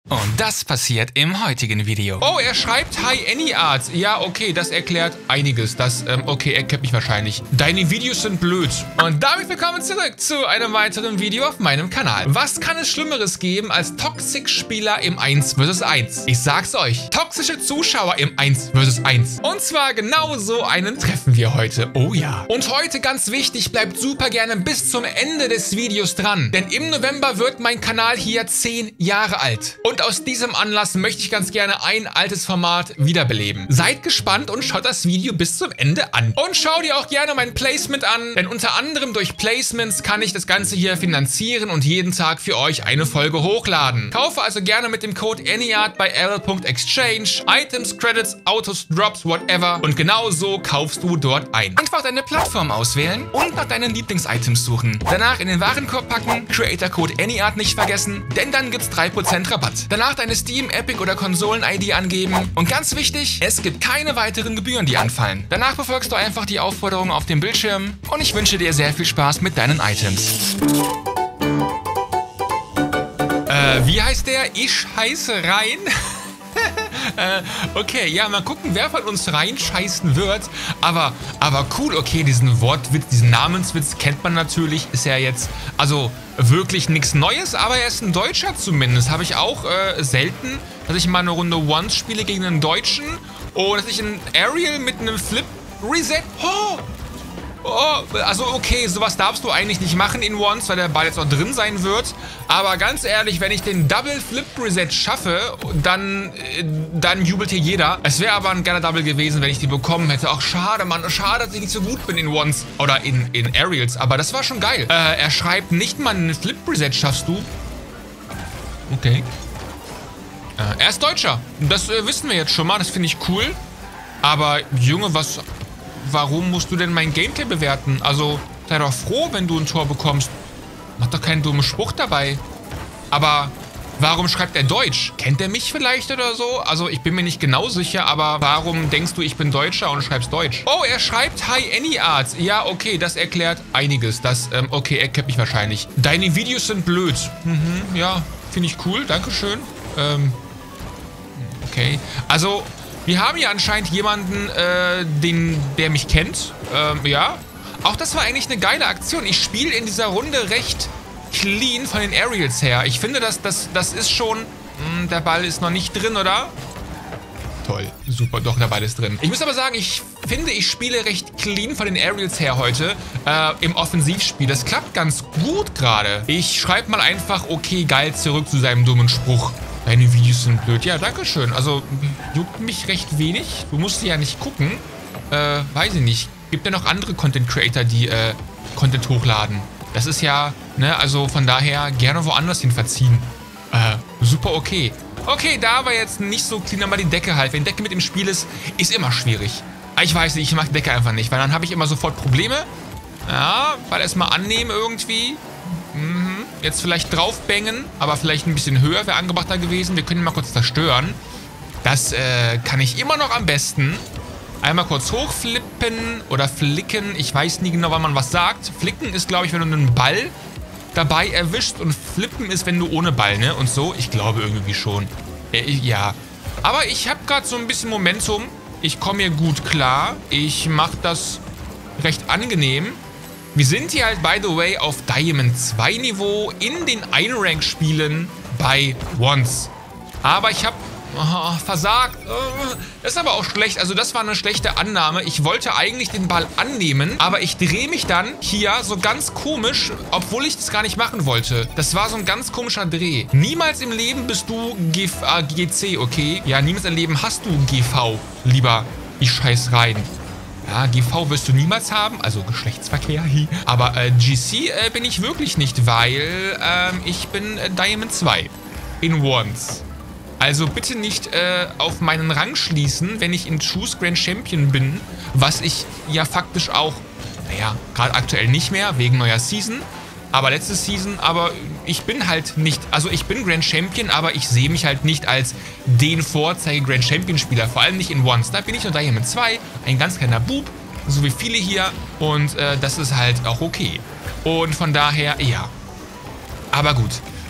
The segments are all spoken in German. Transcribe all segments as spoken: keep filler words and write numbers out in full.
Und das passiert im heutigen Video. Oh, er schreibt Hi AnyArt. Ja, okay, das erklärt einiges. Das, ähm, okay, er kennt mich wahrscheinlich. Deine Videos sind blöd. Und damit willkommen zurück zu einem weiteren Video auf meinem Kanal. Was kann es Schlimmeres geben als Toxic-Spieler im eins versus eins? Ich sag's euch. Toxische Zuschauer im eins versus eins. Und zwar genau so einen treffen wir heute. Oh ja. Und heute ganz wichtig, bleibt super gerne bis zum Ende des Videos dran. Denn im November wird mein Kanal hier zehn Jahre alt. Und aus diesem Anlass möchte ich ganz gerne ein altes Format wiederbeleben. Seid gespannt und schaut das Video bis zum Ende an. Und schau dir auch gerne mein Placement an, denn unter anderem durch Placements kann ich das Ganze hier finanzieren und jeden Tag für euch eine Folge hochladen. Kaufe also gerne mit dem Code AnyArt bei r l punkt exchange Items, Credits, Autos, Drops, whatever. Und genau so kaufst du dort ein. Einfach deine Plattform auswählen und nach deinen Lieblingsitems suchen. Danach in den Warenkorb packen, Creator Code AnyArt nicht vergessen, denn dann gibt's drei Prozent Rabatt. Danach deine Steam, Epic oder Konsolen-I D angeben. Und ganz wichtig, es gibt keine weiteren Gebühren, die anfallen. Danach befolgst du einfach die Aufforderung auf dem Bildschirm und ich wünsche dir sehr viel Spaß mit deinen Items. Äh, wie heißt der? Ich heiße rein. äh, okay, ja, mal gucken, wer von uns reinscheißen wird. Aber, aber cool, okay, diesen Wortwitz, diesen Namenswitz kennt man natürlich. Ist ja jetzt, also wirklich nichts Neues, aber er ist ein Deutscher zumindest. Habe ich auch äh, selten, dass ich mal eine Runde Once spiele gegen einen Deutschen und dass ich einen Ariel mit einem Flip Reset. Oh! Oh, also okay, sowas darfst du eigentlich nicht machen in Once, weil der Ball jetzt auch drin sein wird. Aber ganz ehrlich, wenn ich den Double Flip Reset schaffe, dann, dann jubelt hier jeder. Es wäre aber ein geiler Double gewesen, wenn ich die bekommen hätte. Ach, schade, Mann. Schade, dass ich nicht so gut bin in Once oder in, in Aerials. Aber das war schon geil. Äh, er schreibt, nicht mal einen Flip Reset schaffst du. Okay. Äh, er ist Deutscher. Das äh, wissen wir jetzt schon mal. Das finde ich cool. Aber, Junge, was... Warum musst du denn mein Gameplay bewerten? Also, sei doch froh, wenn du ein Tor bekommst. Mach doch keinen dummen Spruch dabei. Aber warum schreibt er Deutsch? Kennt er mich vielleicht oder so? Also, ich bin mir nicht genau sicher, aber warum denkst du, ich bin Deutscher und schreibst Deutsch? Oh, er schreibt Hi AnyArt. Ja, okay, das erklärt einiges. Das, ähm, okay, er kennt mich wahrscheinlich. Deine Videos sind blöd. Mhm, ja, finde ich cool. Dankeschön. Ähm, okay. Also... Wir haben hier anscheinend jemanden, äh, den, der mich kennt. Ähm, ja. Auch das war eigentlich eine geile Aktion. Ich spiele in dieser Runde recht clean von den Aerials her. Ich finde, das, das, das ist schon... Mh, der Ball ist noch nicht drin, oder? Toll. Super. Doch, der Ball ist drin. Ich muss aber sagen, ich finde, ich spiele recht clean von den Aerials her heute. Äh, im Offensivspiel. Das klappt ganz gut gerade. Ich schreibe mal einfach, okay, geil, zurück zu seinem dummen Spruch. Deine Videos sind blöd. Ja, danke schön. Also, juckt mich recht wenig. Du musst ja nicht gucken. Äh, weiß ich nicht. Gibt ja noch andere Content-Creator, die, äh, Content hochladen. Das ist ja, ne, also von daher gerne woanders hin verziehen. Äh, super okay. Okay, da war jetzt nicht so clean, aber die Decke halt. Wenn Decke mit im Spiel ist, ist immer schwierig. Aber ich weiß nicht, ich mag Decke einfach nicht, weil dann habe ich immer sofort Probleme. Ja, weil erstmal annehmen irgendwie. Mhm. Jetzt vielleicht draufbängen, aber vielleicht ein bisschen höher wäre angebrachter gewesen. Wir können ihn mal kurz zerstören. Das äh, kann ich immer noch am besten. Einmal kurz hochflippen oder flicken. Ich weiß nie genau, wann man was sagt. Flicken ist, glaube ich, wenn du einen Ball dabei erwischst und flippen ist, wenn du ohne Ball, ne? Und so, ich glaube irgendwie schon. Äh, ja. Aber ich habe gerade so ein bisschen Momentum. Ich komme hier gut klar. Ich mache das recht angenehm. Wir sind hier halt, by the way, auf Diamond zwei Niveau in den Ein-Rank-Spielen bei Once. Aber ich habe oh, versagt. Das ist aber auch schlecht. Also das war eine schlechte Annahme. Ich wollte eigentlich den Ball annehmen, aber ich drehe mich dann hier so ganz komisch, obwohl ich das gar nicht machen wollte. Das war so ein ganz komischer Dreh. Niemals im Leben bist du G äh, G C, okay? Ja, niemals im Leben hast du G V, lieber. Ich scheiß rein. Ja, G V wirst du niemals haben, also Geschlechtsverkehr. Aber äh, G C äh, bin ich wirklich nicht, weil ähm, ich bin äh, Diamond zwei in Once. Also bitte nicht äh, auf meinen Rang schließen, wenn ich in Choose Grand Champion bin, was ich ja faktisch auch, naja, gerade aktuell nicht mehr, wegen neuer Season. Aber letzte Season, aber ich bin halt nicht, also ich bin Grand Champion, aber ich sehe mich halt nicht als den Vorzeige-Grand Champion-Spieler, vor allem nicht in Once. Da bin ich nur Diamond zwei, ein ganz kleiner Bub, so wie viele hier und äh, das ist halt auch okay. Und von daher, ja. Aber gut,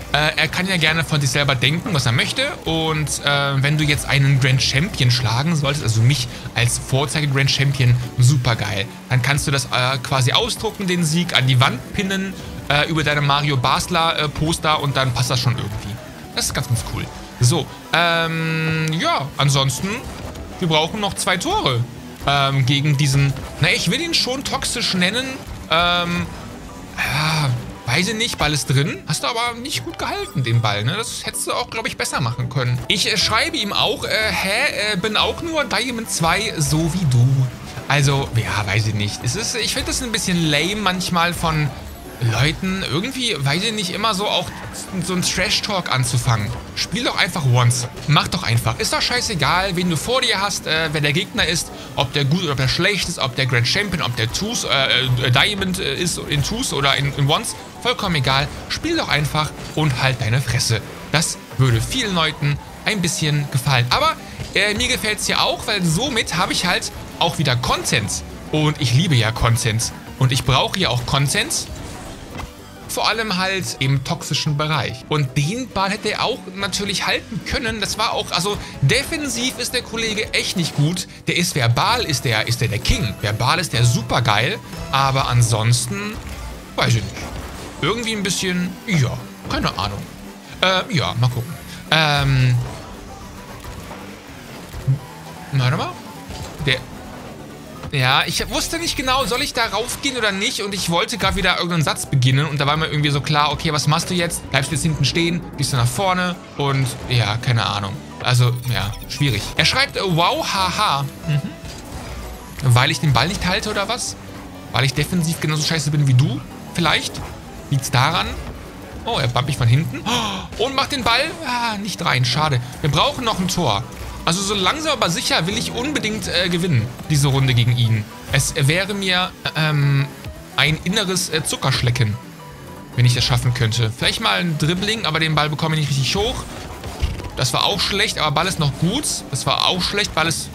Äh, er kann ja gerne von sich selber denken, was er möchte. Und äh, wenn du jetzt einen Grand Champion schlagen solltest, also mich als Vorzeige-Grand Champion, super geil. Dann kannst du das äh, quasi ausdrucken, den Sieg, an die Wand pinnen, äh, über deine Mario Basler äh, Poster und dann passt das schon irgendwie. Das ist ganz, ganz cool. So, ähm, ja, ansonsten, wir brauchen noch zwei Tore ähm, gegen diesen, na, ich will ihn schon toxisch nennen, ähm, ja, weiß ich nicht, Ball ist drin. Hast du aber nicht gut gehalten, den Ball, ne? Das hättest du auch, glaube ich, besser machen können. Ich äh, schreibe ihm auch, äh, hä, äh, bin auch nur Diamond zwei, so wie du. Also, ja, weiß ich nicht. Es ist, ich finde das ein bisschen lame manchmal von Leuten, irgendwie, weiß ich nicht, immer so auch so einen Trash-Talk anzufangen. Spiel doch einfach once. Mach doch einfach. Ist doch scheißegal, wen du vor dir hast, äh, wer der Gegner ist, ob der gut oder ob der schlecht ist, ob der Grand Champion, ob der Twos, äh, äh, Diamond äh, ist in Twos oder in, in Ones. Vollkommen egal. Spiel doch einfach und halt deine Fresse. Das würde vielen Leuten ein bisschen gefallen. Aber äh, mir gefällt es ja auch, weil somit habe ich halt auch wieder Content. Und ich liebe ja Content. Und ich brauche ja auch Content. Vor allem halt im toxischen Bereich. Und den Ball hätte er auch natürlich halten können. Das war auch, also defensiv ist der Kollege echt nicht gut. Der ist verbal, ist der, ist der der King. Verbal ist der super geil. Aber ansonsten, weiß ich nicht. Irgendwie ein bisschen, ja, keine Ahnung. Äh, ja, mal gucken. Ähm, warte mal. Der... Ja, ich wusste nicht genau, soll ich da raufgehen oder nicht? Und ich wollte gerade wieder irgendeinen Satz beginnen. Und da war mir irgendwie so klar, okay, was machst du jetzt? Bleibst du jetzt hinten stehen? Gehst du nach vorne? Und ja, keine Ahnung. Also, ja, schwierig. Er schreibt, äh, wow, haha. Mhm. Weil ich den Ball nicht halte oder was? Weil ich defensiv genauso scheiße bin wie du? Vielleicht? Liegt's daran? Oh, er bumpt mich von hinten. Und macht den Ball ah, nicht rein. Schade. Wir brauchen noch ein Tor. Also so langsam aber sicher will ich unbedingt äh, gewinnen, diese Runde gegen ihn. Es wäre mir ähm, ein inneres äh, Zuckerschlecken, wenn ich das schaffen könnte. Vielleicht mal ein Dribbling, aber den Ball bekomme ich nicht richtig hoch. Das war auch schlecht, aber Ball ist noch gut. Das war auch schlecht, Ball ist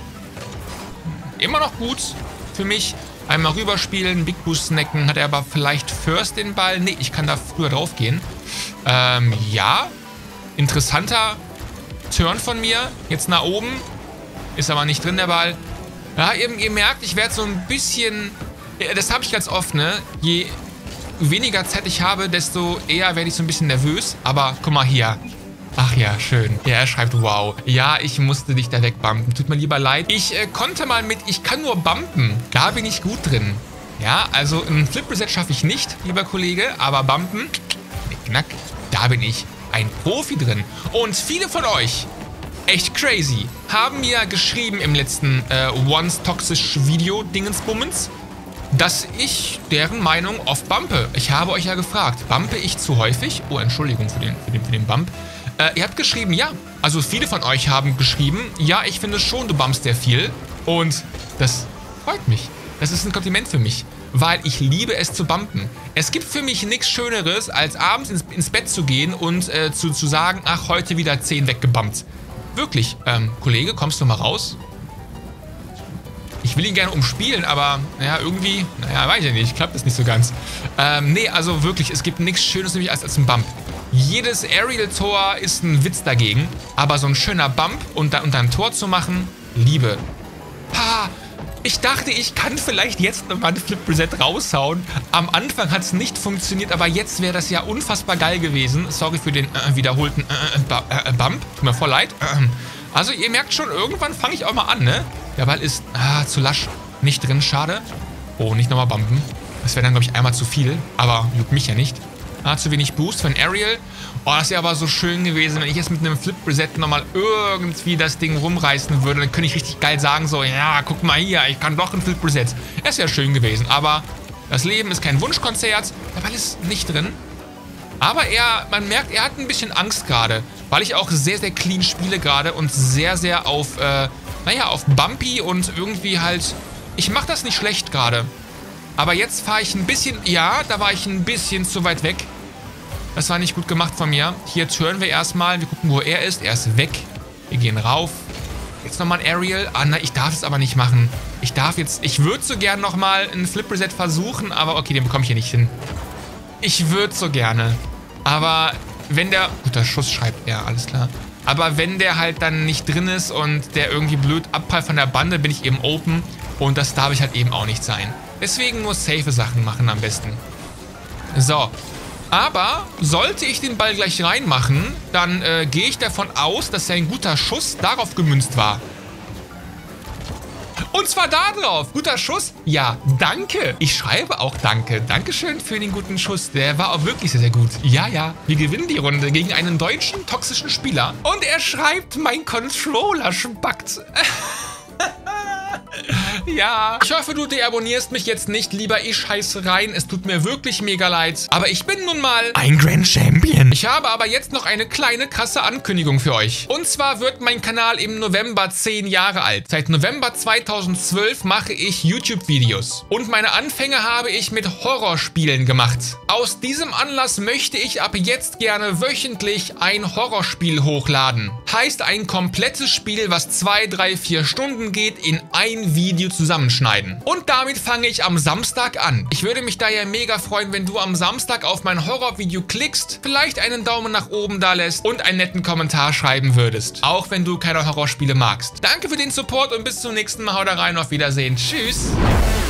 immer noch gut für mich. Einmal rüberspielen, Big Boost snacken. Hat er aber vielleicht first den Ball? Nee, ich kann da früher drauf gehen. Ähm, ja. Interessanter Turn von mir. Jetzt nach oben. Ist aber nicht drin, der Ball. Ja, ihr, ihr merkt, ich werde so ein bisschen... Das habe ich ganz oft, ne? Je weniger Zeit ich habe, desto eher werde ich so ein bisschen nervös. Aber guck mal hier. Ach ja, schön. Ja, er schreibt, wow. Ja, ich musste dich da wegbumpen. Tut mir lieber leid. Ich äh, konnte mal mit, ich kann nur bumpen. Da bin ich gut drin. Ja, also ein Flip-Reset schaffe ich nicht, lieber Kollege. Aber bumpen, knack, da bin ich ein Profi drin. Und viele von euch, echt crazy, haben mir geschrieben im letzten äh, Once Toxisch Video Dingensbummens, dass ich deren Meinung oft bumpe. Ich habe euch ja gefragt, bumpe ich zu häufig? Oh, Entschuldigung für den, für den, für den Bump. Äh, ihr habt geschrieben, ja. Also viele von euch haben geschrieben, ja, ich finde schon, du bumpst sehr viel. Und das freut mich. Das ist ein Kompliment für mich, weil ich liebe es zu bumpen. Es gibt für mich nichts Schöneres, als abends ins, ins Bett zu gehen und äh, zu, zu sagen, ach, heute wieder zehn weggebumpt. Wirklich, ähm, Kollege, kommst du mal raus? Ich will ihn gerne umspielen, aber, naja, irgendwie, naja, weiß ich nicht, klappt das nicht so ganz. Ähm, nee, also wirklich, es gibt nichts Schönes nämlich als, als ein Bump. Jedes Aerial-Tor ist ein Witz dagegen, aber so ein schöner Bump und dann, und dann ein Tor zu machen, Liebe. Ha, ich dachte, ich kann vielleicht jetzt nochmal ein Flip-Reset raushauen. Am Anfang hat es nicht funktioniert, aber jetzt wäre das ja unfassbar geil gewesen. Sorry für den äh, wiederholten äh, äh, Bump, tut mir voll leid. Also ihr merkt schon, irgendwann fange ich auch mal an, ne? Der Ball ist ah, zu lasch, nicht drin, schade. Oh, nicht nochmal bumpen. Das wäre dann, glaube ich, einmal zu viel, aber juckt mich ja nicht. Ah, zu wenig Boost für ein Aerial. Oh, das wäre aber so schön gewesen, wenn ich jetzt mit einem Flip-Reset nochmal irgendwie das Ding rumreißen würde. Dann könnte ich richtig geil sagen, so, ja, guck mal hier, ich kann doch ein Flip-Reset. Das wäre schön gewesen, aber das Leben ist kein Wunschkonzert. Der Ball ist nicht drin. Aber er, man merkt, er hat ein bisschen Angst gerade, weil ich auch sehr, sehr clean spiele gerade und sehr, sehr auf, äh, naja, auf Bumpy und irgendwie halt, ich mache das nicht schlecht gerade. Aber jetzt fahre ich ein bisschen, ja, da war ich ein bisschen zu weit weg. Das war nicht gut gemacht von mir. Hier turnen wir erstmal, wir gucken, wo er ist. Er ist weg. Wir gehen rauf. Jetzt nochmal ein Aerial. Ah, nein, ich darf es aber nicht machen. Ich darf jetzt, ich würde so gern nochmal einen Flip-Reset versuchen, aber okay, den bekomme ich hier nicht hin. Ich würde so gerne. Aber wenn der... Guter Schuss schreibt er, alles klar. Aber wenn der halt dann nicht drin ist und der irgendwie blöd abprallt von der Bande, bin ich eben open. Und das darf ich halt eben auch nicht sein. Deswegen nur safe Sachen machen am besten. So. Aber sollte ich den Ball gleich reinmachen, dann äh, gehe ich davon aus, dass ein guter Schuss darauf gemünzt war. Und zwar da drauf. Guter Schuss? Ja, danke. Ich schreibe auch danke. Dankeschön für den guten Schuss. Der war auch wirklich sehr, sehr gut. Ja, ja. Wir gewinnen die Runde gegen einen deutschen toxischen Spieler. Und er schreibt, mein Controller spackt. Ja, ich hoffe, du deabonnierst mich jetzt nicht, lieber Ich heiße Rein. Es tut mir wirklich mega leid. Aber ich bin nun mal ein Grand Champion. Ich habe aber jetzt noch eine kleine krasse Ankündigung für euch. Und zwar wird mein Kanal im November zehn Jahre alt. Seit November zweitausendzwölf mache ich YouTube-Videos. Und meine Anfänge habe ich mit Horrorspielen gemacht. Aus diesem Anlass möchte ich ab jetzt gerne wöchentlich ein Horrorspiel hochladen. Heißt ein komplettes Spiel, was zwei, drei, vier Stunden geht, in ein Video zusammenschneiden. Und damit fange ich am Samstag an. Ich würde mich daher mega freuen, wenn du am Samstag auf mein Horrorvideo klickst, vielleicht einen Daumen nach oben da lässt und einen netten Kommentar schreiben würdest. Auch wenn du keine Horrorspiele magst. Danke für den Support und bis zum nächsten Mal. Haut rein, auf Wiedersehen. Tschüss.